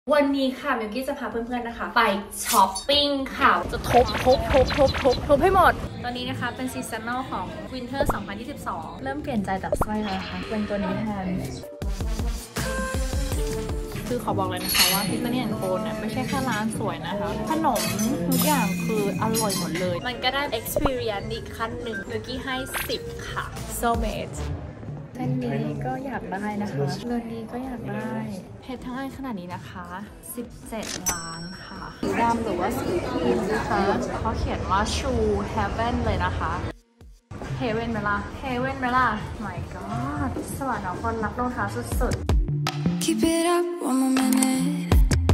วันนี้ค่ะมิวกี้จะพาเพื่อนๆนะคะไปช้อปปิ้งค่ะจะทบให้หมดตอนนี้นะคะเป็นซีซันนอลของ Winter 2022 เริ่มเปลี่ยนใจจากสร้อยแล้วนะคะเป็นตัวนี้แทนคือขอบอกเลยนะคะว่าTiffany & Coเนี่ยไม่ใช่แค่ร้านสวยนะคะขนมทุกอย่างคืออร่อยหมดเลยมันก็ได้ experience อีกขั้นหนึ่งมิวกี้ให้10ค่ะ soulmateเส้นนี้ก็อยากได้นะคะเรือนนี้ก็อยากได้เพชรทั้งอันขนาดนี้นะคะ17 ล้านค่ะสีดำหรือว่าสีครีมนะคะเขาเขียนว่า True Heaven เลยนะคะ Heaven ไหมล่ะ Heaven ไหมล่ะ My God สวรรค์ของคนรักรองเท้าสุดๆ Keep it up one more minute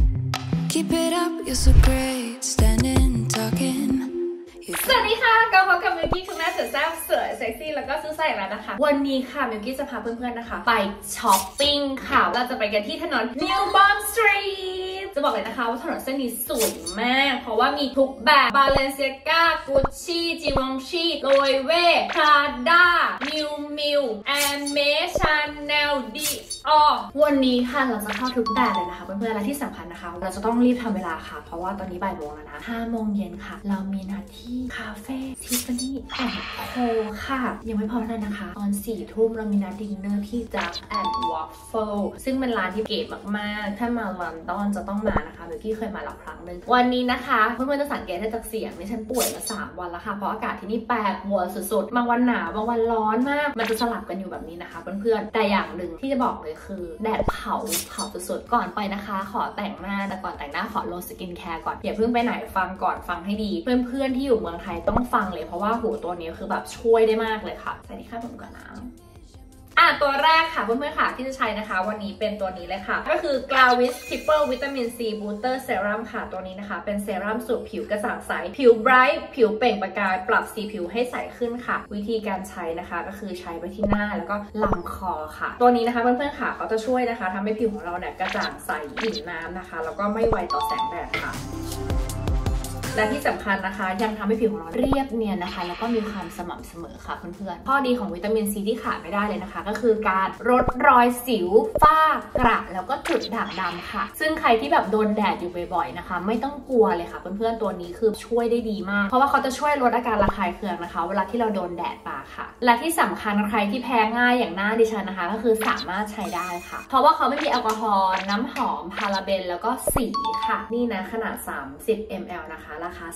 Keep it up you're so great standing talking สวัสดีค่ะก็พบกับมิวกี้คุณแม่สวยแซ่บสวยเซ็กซี่แล้วก็ซื้อใส่แล้วนะคะวันนี้ค่ะมิวกี้จะพาเพื่อนๆนะคะไปช้อปปิ้งค่ะเราจะไปกันที่ถนน New Bond Street จะบอกเลยนะคะว่าถนนเส้นนี้สวยมากเพราะว่ามีทุกแบบ Balenciaga Gucci Givenchy Loewe Prada Miu Miu Hermès Chanel Dior วันนี้ค่ะเราจะเข้าทุกแบบเลยนะคะเพื่อนๆและที่สำคัญนะคะเราจะต้องรีบทำเวลาค่ะเพราะว่าตอนนี้บ่ายโมงแล้วนะ5 โมงเย็นค่ะเรามีนัดที่คาเฟ่ Tiffany & Co ค่ะยังไม่พอนั้นนะคะตอน4 ทุ่มเรามีนัดดินเนอร์ที่ Duck and Waffle ซึ่งเป็นร้านที่เก๋มากๆถ้ามาลอนดอนจะต้องมานะคะเมื่อกี้เคยมาแล้วครั้งนึงวันนี้นะคะเพื่อนๆจะสังเกตได้จากเสียงนี่ฉันป่วยมา3 วันแล้วค่ะเพราะอากาศที่นี่แปรปรวนสุดๆบางวันหนาวบางวันร้อนมากมันจะสลับกันอยู่แบบนี้นะคะเพื่อนๆแต่อย่างหนึ่งที่จะบอกเลยคือแดดเผาสุดๆก่อนไปนะคะขอแต่งหน้าแต่ก่อนแต่งหน้าขอโรยสกินแคร์ก่อนอย่าเพิ่งไปไหนฟังก่อนฟังให้ดีเพื่อนๆที่อยู่เมืองไทยต้องฟังเลยเพราะว่าหูตัวนี้คือแบบช่วยได้มากเลยค่ะใส่ที่ข้างผมก่อนนะตัวแรกค่ะเพื่อนๆค่ะที่จะใช้นะคะวันนี้เป็นตัวนี้เลยค่ะก็คือ Glavis Triple Vitamin C Booster Serum ค่ะตัวนี้นะคะเป็นเซรั่มสูตรผิวกระจ่างใสผิวไบรท์ผิวเปล่งประกายปรับสีผิวให้ใสขึ้นค่ะวิธีการใช้นะคะก็คือใช้ไปที่หน้าแล้วก็ลำคอค่ะตัวนี้นะคะเพื่อนๆค่ะเขาจะช่วยนะคะทำให้ผิวของเราเนี่ยกระจ่างใสอิ่มน้ำนะคะแล้วก็ไม่ไวต่อแสงแดดค่ะและที่สำคัญนะคะยังทำให้ผิวของเราเรียบเนียนนะคะแล้วก็มีความสม่ำเสมอค่ะเพื่อนๆข้อดีของวิตามินซีที่ขาดไม่ได้เลยนะคะก็คือการลดรอยสิวฝ้ากระแล้วก็จุดด่างดำค่ะซึ่งใครที่แบบโดนแดดอยู่บ่อยๆนะคะไม่ต้องกลัวเลยค่ะเพื่อนๆตัวนี้คือช่วยได้ดีมากเพราะว่าเขาจะช่วยลดอาการระคายเคืองนะคะเวลาที่เราโดนแดดมาค่ะและที่สำคัญใครที่แพ้ง่ายอย่างหน้าดิฉันนะคะก็คือสามารถใช้ได้ค่ะเพราะว่าเขาไม่มีแอลกอฮอล์น้ำหอมพาราเบนแล้วก็สีค่ะนี่นะขนาด30 ml นะคะราคา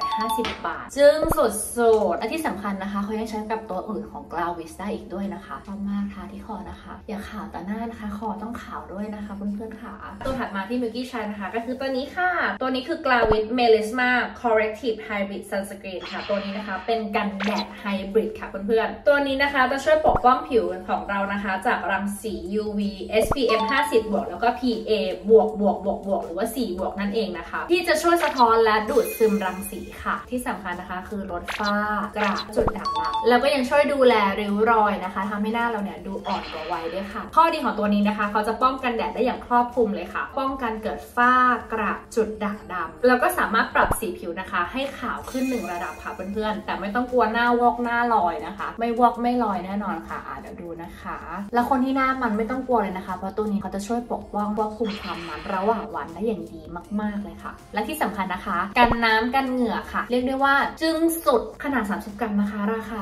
350 บาทจึงสุดๆและที่สำคัญนะคะเขายังใช้กับตัวอื่นของ Glavis ได้อีกด้วยนะคะชอบมากค่ะที่คอนะคะอย่าขาวแต่หน้านะคะคอต้องขาวด้วยนะคะเพื่อนๆค่ะตัวถัดมาที่มิวกี้ใช้นะคะก็คือตัวนี้ค่ะตัวนี้คือ Glavis Melisma Corrective Hybrid Sunscreen ค่ะตัวนี้นะคะเป็นกันแดดไฮบริดค่ะเพื่อนๆตัวนี้นะคะจะช่วยปกป้องผิวของเรานะคะจากรังสี UV SPF 50 บวกแล้วก็ PA บวกหรือว่า4 บวกนั่นเองนะคะที่จะช่วยสะท้อนและดูดซึมรังสีค่ะที่สำคัญนะคะคือลดฝ้ากระจุดด่างดำแล้วก็ยังช่วยดูแลริ้วรอยนะคะทำให้หน้าเราเนี่ยดูอ่อนกว่าวัยด้วยค่ะข้อดีของตัวนี้นะคะเขาจะป้องกันแดดได้อย่างครอบคลุมเลยค่ะป้องกันเกิดฝ้ากระจุดด่างดำแล้วก็สามารถปรับสีผิวนะคะให้ขาวขึ้น1 ระดับค่ะเพื่อนๆแต่ไม่ต้องกลัวหน้าวอกหน้าลอยนะคะไม่วอกไม่ลอยแน่นอนค่ะเดี๋ยวดูนะคะแล้วคนที่หน้ามันไม่ต้องกลัวเลยนะคะเพราะตัวนี้เขาจะช่วยปกป้องควบคุมความมันระหว่างวันได้อย่างดีมากๆเลยค่ะและที่สำคัญนะคะกันน้ำกันเหงื่อค่ะเรียกได้ว่าจึงสุดขนาด30 กรัมนะคะราคา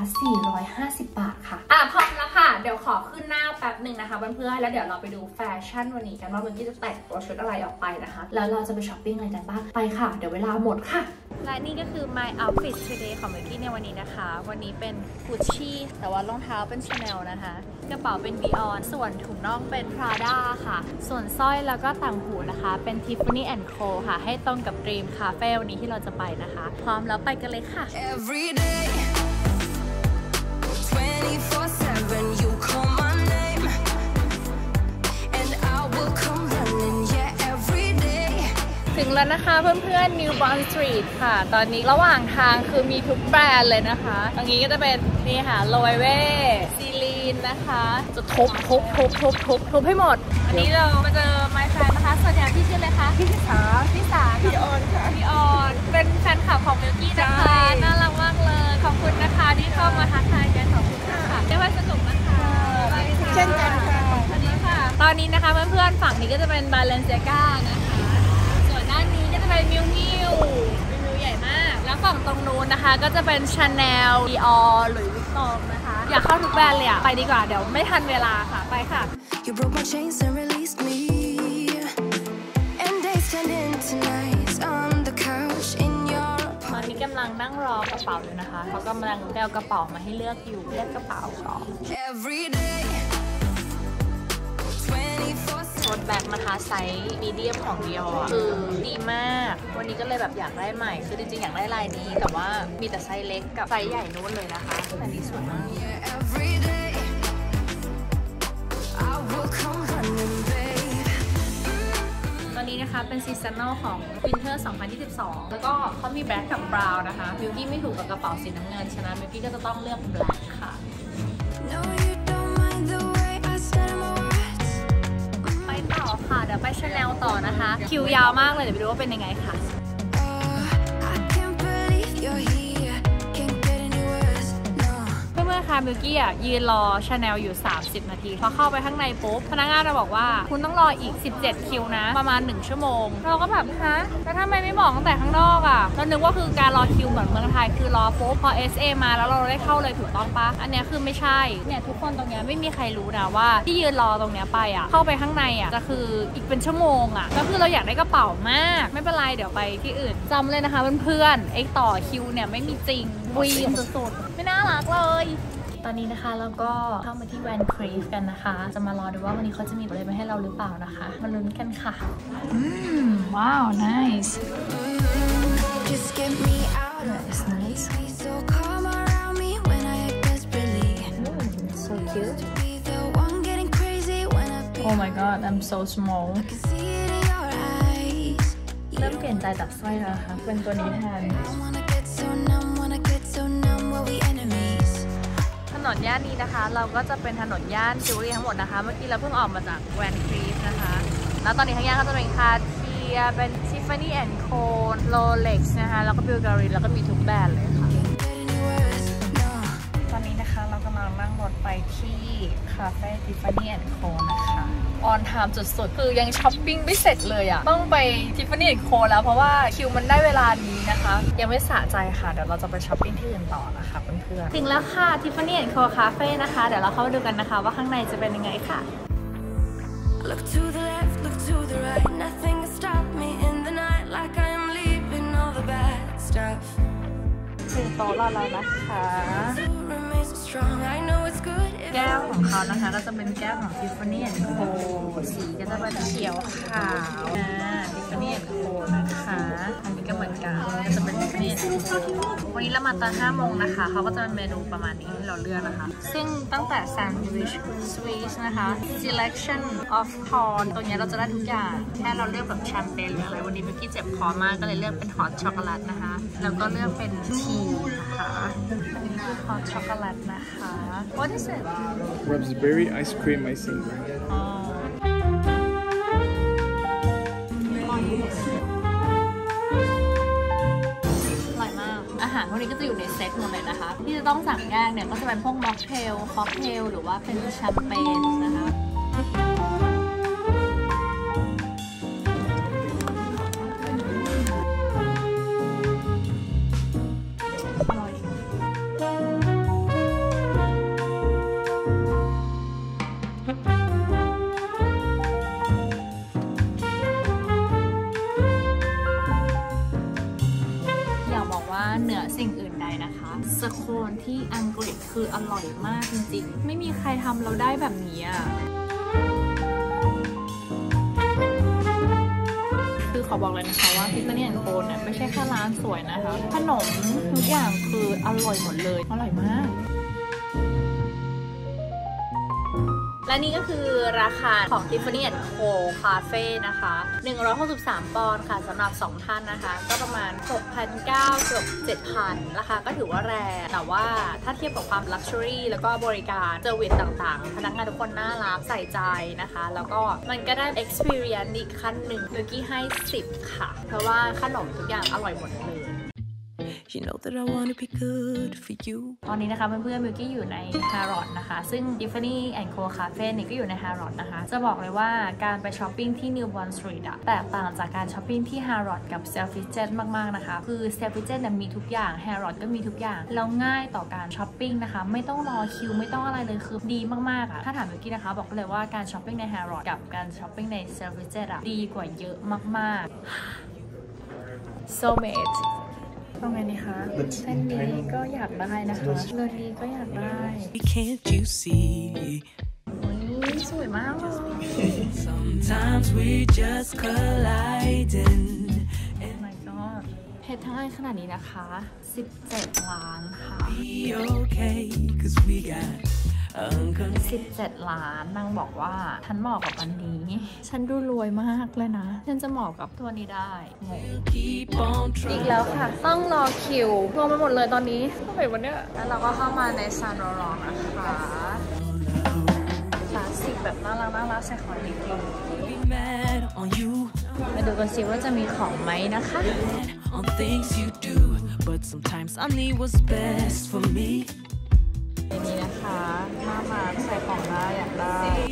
450 บาทค่ะพร้อมแล้วค่ะเดี๋ยวขอขึ้นหน้าแป๊บหนึ่งนะคะเพื่อนๆแล้วเดี๋ยวเราไปดูแฟชั่นวันนี้กันว่าเมื่อกี้จะแต่งตัวชุดอะไรออกไปนะคะแล้วเราจะไปช้อปปิ้งอะไรกันบ้างไปค่ะเดี๋ยวเวลาหมดค่ะและนี่ก็คือ my outfit today ของเมื่อกี้ในวันนี้นะคะวันนี้เป็น Gucci แต่ว่ารองเท้าเป็น Chanel นะคะกระเป๋าเป็น Dior ส่วนถุงน่องเป็น Prada ค่ะส่วนสร้อยแล้วก็ต่างหูนะคะเป็น Tiffany & Co ค่ะให้ตรงกับ Dream Cafe วันนี้ที่เราจะไปนะคะพร้อมแล้วไปกันเลยค่ะ Every day 24/7 you call my name and I will come running yeah every day ถึงแล้วนะคะเพื่อนๆ New Bond Street ค่ะตอนนี้ระหว่างทางคือมีทุกแบรนด์เลยนะคะตรงนี้ก็จะเป็นนี่ค่ะ Loewe ซีลีนนะคะจะทบให้หมดอันนี้เรามาเจอ my friend นะคะสวัสดีค่ะพี่ชื่ออะไรคะพี่สาพี่ออนค่ะพี่ออนเป็นแฟนคลับของมิวกี้นะคะน่ารักมากเลยขอบคุณนะคะที่เข้ามาทักทายกันขอบคุณค่ะได้ว่าสนุกนะคะเช่นกันค่ะสวัสดีค่ะตอนนี้นะคะเพื่อนๆฝั่งนี้ก็จะเป็น Balenciaga นะคะนนะคะก็จะเป็น Chanel Dior หรือ Vuitton นะคะอยากเข้าทุกแบรนด์เลยอะไปดีกว่าเดี๋ยวไม่ทันเวลาค่ะไปค่ะ You broke my chains and released me, and days turned into nights on the couch in your ตอนนี้กำลังนั่งรอกระเป๋าอยู่นะคะเขากำลังไปเอากระเป๋ามาให้เลือกอยู่เลือกกระเป๋าก่อน every day. โทสแบ็กนะคะไซส์มีเดียมของ Dior คือดีมากวันนี้ก็เลยแบบอยากได้ใหม่คือจริงๆอยากได้ลายนี้แต่ว่ามีแต่ไซส์เล็กกับไซส์ใหญ่นู้นเลยนะคะแต่นี้สวยมาก Every day, I will come running, babe. ตอนนี้นะคะเป็นซีซันนอลของ Winter 2022 แล้วก็เขามีแบล็คกับบราวน์นะคะมิวกี้ไม่ถูกกับกระเป๋าสีน้ำเงินฉะนั้นมิวกี้ก็จะต้องเลือกแบล็คค่ะ No, you don't mind the way I stutter my words. ไปต่อค่ะเดี๋ยวไป Chanel ต่อนะคะคิวยาวมากเลยเดี๋ยวไปดูว่าเป็นยังไงค่ะ Oh, I can't believe you're here. Can't get any worse. No. เมื่อค่ะมิวกี้อ่ะยืนรอ Chanel อยู่30 นาทีพอเข้าไปข้างในปุ๊บพนักงานเราบอกว่าคุณต้องรออีก17คิวนะประมาณ1ชั่วโมงเราก็แบบฮะแล้วทำไมไม่บอกตั้งแต่ข้างนอกอ่ะเรานึกว่าคือการรอคิวเหมือนเมืองไทยคือรอปุ๊บพอ SA มาแล้วเราได้เข้าเลยถูกต้องปะอันเนี้ยคือไม่ใช่เนี่ยทุกคนตรงเนี้ยไม่มีใครรู้นะว่าที่ยืนรอตรงเนี้ยไปอ่ะเข้าไปข้างในอ่ะจะคืออีกเป็นชั่วโมงอ่ะแล้วคือเราอยากได้กระเป๋ามากไม่เป็นไรเดี๋ยวไปที่อื่นจำเลยนะคะเพื่อนๆไอ้ต่อคิวเนี่ยไม่มีจริงวีนสุดๆไม่น่ารักเลยตอนนี้นะคะเราก็เข้ามาที่แวนครีฟกันนะคะจะมารอดูว่าวันนี้เขาจะมีอะไรมาให้เราหรือเปล่านะคะมาลุ้นกันค่ะว้าว nice Just get me out of That's nice. Be so calm around me when I act desperately. so cute Be the one getting crazy when I be. oh my god I'm so small I can see it in your eyes. เริ่มเปลี่ยนใจจากสร้อยแล้วนะคะเป็นตัวนี้แทน I wanna get so numb, wanna get so numb. Were we enemies? ถนนย่านนี้นะคะเราก็จะเป็นถนนย่านจิวเวลรี่ทั้งหมดนะคะเมื่อกี้เราเพิ่งออกมาจากแวนครีฟนะคะแล้วตอนนี้ทั้งย่านก็จะเป็นคาเทียเป็น Tiffany & Co Rolex นะคะแล้วก็บิลการีแล้วก็มีทุกแบรนด์เลยค่ะ Can't get any worse. No. ตอนนี้นะคะเรากำลังนั่งรถไปที่คาเฟ่ Tiffany & Co นะคะออนไทม์สุดๆคือยังช้อปปิ้งไม่เสร็จเลยอะต้องไป Tiffany & Co แล้วเพราะว่าคิวมันได้เวลานี้นะคะยังไม่สะใจค่ะเดี๋ยวเราจะไปช้อปปิ้งที่อื่นต่อนะคะเพื่อนๆถึงแล้วค่ะ Tiffany & Co คาเฟ่นะคะเดี๋ยวเราเข้าไปดูกันนะคะว่าข้างในจะเป็นยังไงค่ะ Look to the left, look to the right. Nothing can stop me in the night. Like I am leaving all the bad stuff. ถึงโต๊ะเราแล้วนะคะ To remain so strong. I know it's good. If แก้วของเขานะคะก็จะเป็นแก้วของ Tiffany & Co สีก็จะเป็นเขียวขาว Tiffany & Co นะคะอันนี้ก็เหมือนกันก็จะเป็น Tiffany & Co วันนี้เรามาตอน5 โมงนะคะเขาก็จะเป็นเมนูประมาณนี้ให้เราเลือกนะคะซึ่งตั้งแต่ Sandwich Swiss นะคะ Selection of Corn ตรงนี้เราจะได้ทุกอย่างแค่เราเลือกแบบแชมเปญหรืออะไรวันนี้เมื่อกี้เจ็บคอมากก็เลยเลือกเป็น Hot Chocolate นะคะแล้วก็เลือกเป็นทีนะคะอันนี้คือ Hot Chocolate นะคะ What is it? Raspberry ice cream icing. อ๋ออร่อยมากอาหารพวกนี้ก็จะอยู่ในเซตหมดเลยนะคะที่จะต้องสั่งแยกเนี่ยก็จะเป็นพวกม็อกเทลค็อกเทลหรือว่าเป็นแชมเปญนะคะอร่อยอยากบอกว่าเหนือสิ่งอื่นใดนะคะสโคนที่อังกฤษคืออร่อยมากจริงๆไม่มีใครทำเราได้แบบนี้อ่ะคือขอบอกเลยนะคะว่า Tiffany & Co เนี่ยไม่ใช่แค่ร้านสวยนะคะขนมทุกอย่างคืออร่อยหมดเลยอร่อยมาก และนี่ก็คือราคาของ Tiffany & Co Cafe นะคะ 163 ปอนด์ค่ะสำหรับ 2 ท่านนะคะ ก็ประมาณ 6,900 เกือบ 7,000 ราคาก็ถือว่าแรงแต่ว่าถ้าเทียบกับความ Luxury แล้วก็บริการเซอร์วิสต่างๆ พนักงานทุกคนน่ารักใส่ใจนะคะ แล้วก็มันก็ได้ Experience อีกขั้นหนึ่งเมื่อกี้ให้ 10 ค่ะ เพราะว่าขนมทุกอย่างอร่อยหมดเลย You know that I wanna be good for you ตอนนี้นะคะเพื่อนๆมิวกี้อยู่ใน Harrods นะคะซึ่ง Tiffany & Co Cafe นี่ก็อยู่ใน Harrods นะคะจะบอกเลยว่าการไปช้อปปิ้งที่ New Bond Street อะแตกต่างจากการช้อปปิ้งที่ Harrods กับ Selfridges มากๆนะคะคือ Selfridges เนี่ยมีทุกอย่าง Harrods ก็มีทุกอย่างแล้วง่ายต่อการช้อปปิ้งนะคะไม่ต้องรอคิวไม่ต้องอะไรเลยคือดีมากๆอะถ้าถามมิวกี้นะคะบอกเลยว่าการช้อปปิ้งใน Harrods กับการช้อปปิ้งใน Selfridges อะดีกว่าเยอะมากๆ Soulmateต้องไงนี่คะเส้นนี้ก็อยากได้นะคะเรื่องนี้ก็อยากได้ Can't you see สวยมากเลย Sometimes we just colliding Oh my god เพชรทั้งอันขนาดนี้นะคะ17 ล้านค่ะ Be okay cause we got 17 ล้านนางบอกว่าฉันเหมาะกับอันนี้ฉันดูรวยมากเลยนะฉันจะเหมาะกับตัวนี้ได้อีกแล้วค่ะต้องรอคิวรวมไปหมดเลยตอนนี้เท่าไหร่วันเนี้ยแล้วเราก็เข้ามาในซานโรลองนะคะคลาสสิกแบบน่ารักใส่ของดีๆมาดูกันสิว่าจะมีของไหมนะคะ On things you do but sometimes I need what's best for me ในนี้นะคะหน้ามาใส่ของได้อยากได้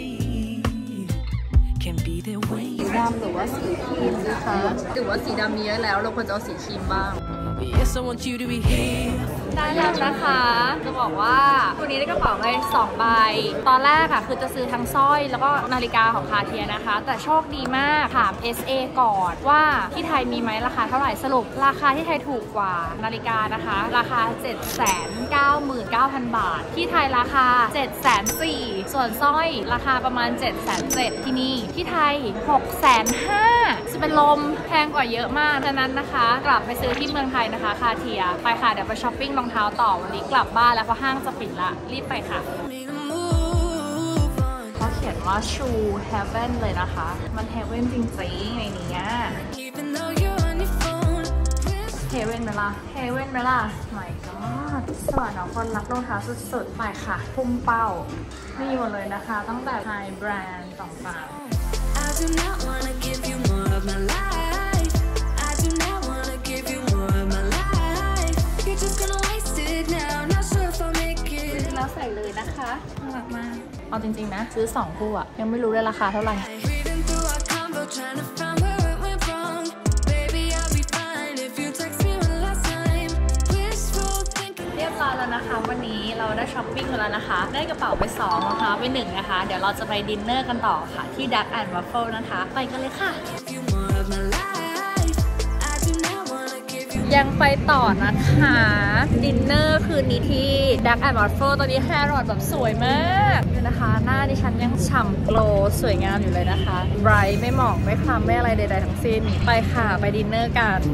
Can be there when สี you ดำหรือว่าสีครีมนะคะหรือว่าสีดำมีเยอะแล้วเราควรจะเอาสีครีมบ้าง Yes I want you to be here ได้แล้วนะคะจะบอกว่าตัวนี้ได้กระเป๋าไป2 ใบตอนแรกอะคือจะซื้อทั้งสร้อยแล้วก็นาฬิกาของคาเทียนะคะแต่โชคดีมากถาม SA ก่อนว่าที่ไทยมีไหมราคาเท่าไหร่สรุปราคาที่ไทยถูกกว่านาฬิกานะคะราคา 799,000 บาทที่ไทยราคา 740,000 ส่วนสร้อยราคาประมาณ 770,000 ที่นี่ที่ไทย 650,000 จะเป็นลมแพงกว่าเยอะมากดังนั้นนะคะกลับไปซื้อที่เมืองไทยนะคะคาเทียไปค่ะเดี๋ยวไปช้อปปิ้งรองเท้าต่อวันนี้กลับบ้านแล้วเพราะห้างจะปิดละรีบไปค่ะเขาเขียนว่า Shoe Heaven เลยนะคะมัน Heaven จริงๆในนี้ Heaven ไหมล่ะ Heaven ไหมล่ะ My God สวรรค์ของคนรักรองเท้าสุดๆไปค่ะพุ่งเป้ามีหมดเลยนะคะตั้งแต่ High Brand ต่างๆ I do not wanna give you more of my life I do not wanna give you more of my life You're just gonna waste it now Not sure if I'll make it แล้วใส่เลยนะคะน่ารักมากเอาจริงๆนะซื้อ2 คู่อะยังไม่รู้เลยราคาเท่าไหร่ Reading through our convo trying to find where it went wrong Baby I'll be fine if you text me one last time Wishful thinking เรียบร้อยแล้วนะคะวันนี้เราได้ช้อปปิ้งกันแล้วนะคะได้กระเป๋าไป2นะคะไป1นะคะเดี๋ยวเราจะไปดินเนอร์กันต่อค่ะที่ Duck and Waffle นะคะไปกันเลยค่ะ you more of my life I do not wanna give you ยังไปต่อนะคะดินเนอร์คืนนี้ที่ Duck and Waffle ตอนนี้ Harrods แบบสวยมากเลยนะคะหน้าดิฉันยังฉ่ำโกลว์สวยงามอยู่เลยนะคะไบรท์ไม่หมองไม่คล้ำไม่อะไรใดๆทั้งสิ้นไปค่ะไปดินเนอร์กัน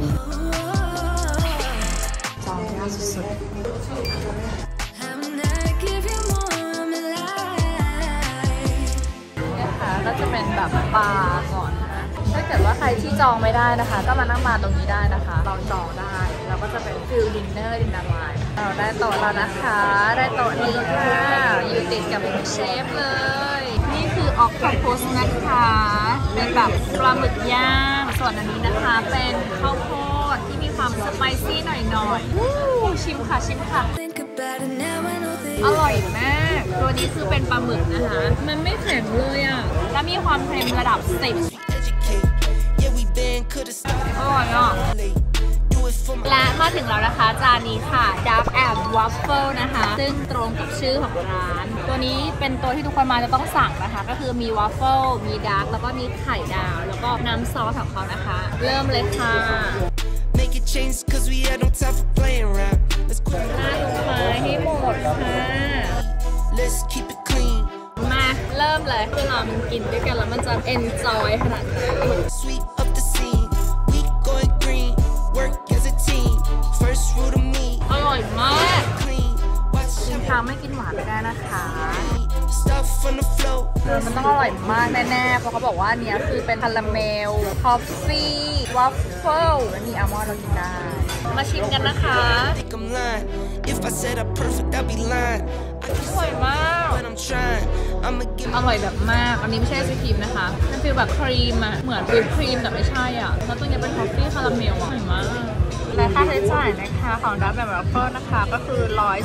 จองยากสุดๆ I'm not give you more of my life นะคะก็จะเป็นแบบบาร์ก่อนนะถ้าเกิดว่าใครที่จองไม่ได้นะคะก็มานั่งบาร์ตรงนี้ได้นะคะเราจองได้แล้วก็จะเป็นฟิลดินเนอร์ดินเนอร์ไลน์เราได้โต๊ะแล้วนะคะได้โต๊ะนี้ค่ะอยู่ติดกับเชฟเลยนี่คือออกโตปัสนะคะเป็นแบบปลาหมึกย่างส่วนอันนี้นะคะเป็นข้าวโพดที่มีความสไปซี่หน่อยๆชิมค่ะชิมค่ะ Think about it now I know that อร่อยมากตัวนี้คือเป็นปลาหมึกนะคะมันไม่แข็งเลยอ่ะแล้วมีความเค็มระดับ10 educate Yeah we been could've started อร่อยอ่ะ late Do it for my และมาถึงแล้วนะคะจานนี้ค่ะ Duck and Waffle นะคะซึ่งตรงกับชื่อของร้านตัวนี้เป็นตัวที่ทุกคนมาจะต้องสั่งนะคะก็คือมี Waffle มี Duck แล้วก็มีไข่ดาวแล้วก็น้ำซอสของเขานะคะเริ่มเลยค่ะ Make it change cause we had no time for playing around Let's go ลาดลงไปให้หมดค่ะ Let's keep it clean มาเริ่มเลยคือเรามันกินด้วยกันแล้วมันจะ enjoy ขนาดไหน Sweep up the scene We going green Work as a team First rule to me อร่อยมาก Clean Watch กินข้าวไม่กินหวานไม่ได้นะคะ Stuff on the floor มันต้องอร่อยมากแน่ๆเพราะเขาบอกว่าเนี้ยคือเป็นคาราเมลคอฟฟี่วัฟเฟิลและมีอัลมอนด์เรากินได้มาชิมกันนะคะ Think I'm lying If I said I'm perfect I'd be lying I สวยมาก but I'm trying I'ma give อร่อยแบบมากอันนี้ไม่ใช่ไอศครีมนะคะมันฟีลแบบครีมอะเหมือนวิปครีมแต่ไม่ใช่อ่ะแล้วตัวนี้เป็นคอฟฟี่คาราเมลอะอร่อยมากและค่าใช้จ่ายนะคะของดับแบบรัฟเฟิลนะคะก็คือ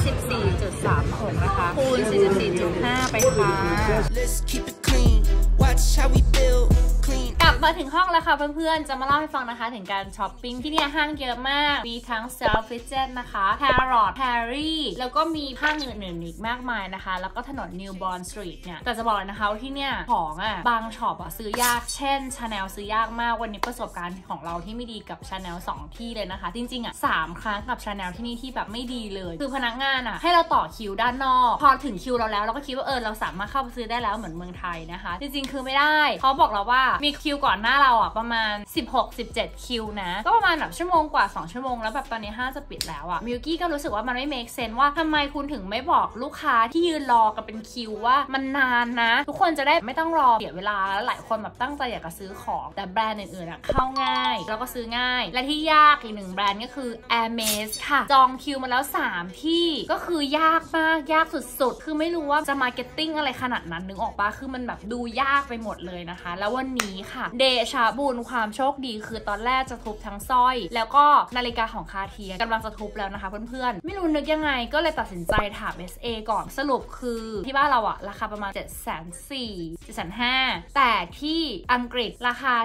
114.36 นะคะคูณ 44.5 ไปค่ะ Let's keep it clean. Watch how we build clean. กลับมาถึงห้องแล้วค่ะเพื่อนๆ จะมาเล่าให้ฟังนะคะถึงการช้อปปิ้งที่เนี่ยห้างเยอะมาก มีทั้ง Selfridges นะคะ Harrods Perry แล้วก็มีห้างอื่นๆอีกมากมายนะคะ แล้วก็ถนน New Bond Street เนี่ย แต่จะบอกเลยนะคะว่าที่เนี่ยของบางช็อปซื้อยาก เช่น Chanel ซื้อยากมาก วันนี้ประสบการณ์ของเราที่ไม่ดีกับ Chanel 2 ที่เลยนะคะ จริงๆ3 ครั้งกับ Chanel ที่นี่ที่แบบไม่ดีเลย คือพนักงานให้เราต่อคิวด้านนอก พอถึงคิวเราแล้วเราก็คิดว่าเราสามารถเข้าไปซื้อได้แล้วเหมือนเมืองไทยนะคะ จริงๆคือไม่ได้เขาบอกเราว่ามีคิวก่อนหน้าเราประมาณ 16-17 คิวนะก็ประมาณแบบชั่วโมงกว่า2ชั่วโมงแล้วแบบตอนนี้ห้างจะปิดแล้วมิวกี้ก็รู้สึกว่ามันไม่ make sense ว่าทำไมคุณถึงไม่บอกลูกค้าที่ยืนรอกันเป็นคิวว่ามันนานนะทุกคนจะได้ไม่ต้องรอเสียเวลาแล้วหลายคนแบบตั้งใจอยากจะซื้อของแต่แบรนด์อื่นๆเข้าง่ายแล้วก็ซื้อง่ายและที่ยากอีก1แบรนด์ก็คือ Hermes ค่ะจองคิวมาแล้ว3ที่ก็คือยากมากยากสุดๆคือไม่รู้ว่าจะมาร์เก็ตติ้งอะไรขนาดนั้นนึกออกปะคือมันแบบดูยากไปหมดเลยนะคะแล้ววันนี้ค่ะเดชาบุญความโชคดีคือตอนแรกจะทุบทั้งสร้อยแล้วก็นาฬิกาของคาร์เทียกำลังจะทุบแล้วนะคะเพื่อนๆไม่รู้นึกยังไงก็เลยตัดสินใจถาม SA ก่อนสรุปคือที่บ้านเราราคาประมาณ 740,000 750,000 แต่ที่อังกฤษราคา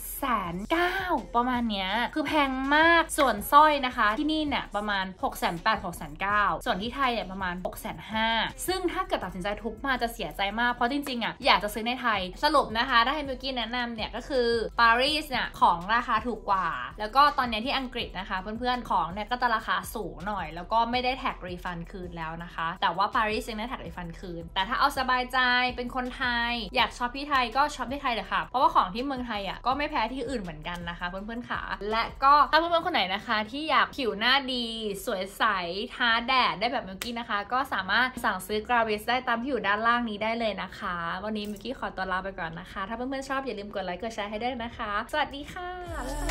790,000 ประมาณเนี้ยคือแพงมากส่วนสร้อยนะคะที่นี่เนี่ยประมาณ 680,000 690,000 ส่วนที่ไทยเนี่ยประมาณ 650,000 ซึ่งถ้าเกิดตัดสินใจทุบมาจะเสียใจมากเพราะจริงๆอยากจะซื้อในไทยสรุปนะคะได้ให้มิวกี้แนะนำเนี่ยก็คือปารีสเนี่ยของราคาถูกกว่าแล้วก็ตอนนี้ที่อังกฤษนะคะเพื่อนๆของเนี่ยก็จะราคาสูงหน่อยแล้วก็ไม่ได้แท็กรีฟันคืนแล้วนะคะแต่ว่าปารีสยังได้แท็กรีฟันคืนแต่ถ้าเอาสบายใจเป็นคนไทยอยากช็อปที่ไทยก็ช็อปที่ไทยเลยค่ะเพราะว่าของที่เมืองไทยก็ไม่แพ้ที่อื่นเหมือนกันนะคะเพื่อนๆค่ะและก็ถ้าเพื่อนๆคนไหนนะคะที่อยากผิวหน้าดีสวยใสท้าแดดได้แบบมิวกี้นะคะก็สามารถสั่งซื้อกราวิสได้ตามที่อยู่ด้านล่างนี้ได้เลยนะคะวันนี้มิวกี้ขอตัวลาไปก่อนนะคะถ้าเพื่อนๆชอบอย่าลืมกดไลค์กดแชร์ให้ด้วยนะคะสวัสดีค่ะ